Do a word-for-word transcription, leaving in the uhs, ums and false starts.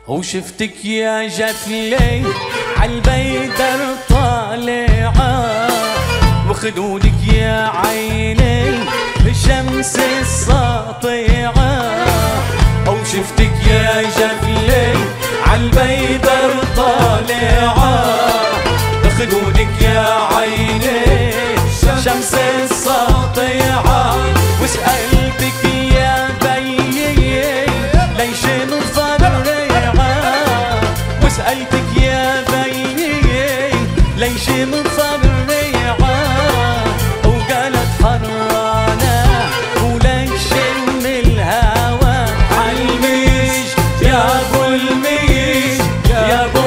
وشفتك يا جفلي عالبيدر طالعة، وخدودك يا عيني الشمس الساطعة. وشفتك يا جفلي عالبيدر طالعة، خدودك يا عيني الشمس الساطعة. وسألتك يا بيي ليش مفرعة، وسألتك يا بيي ليش مفرعة، وقالت حرانة وليش من الهوى عالميش يا ابو الميش يا ابو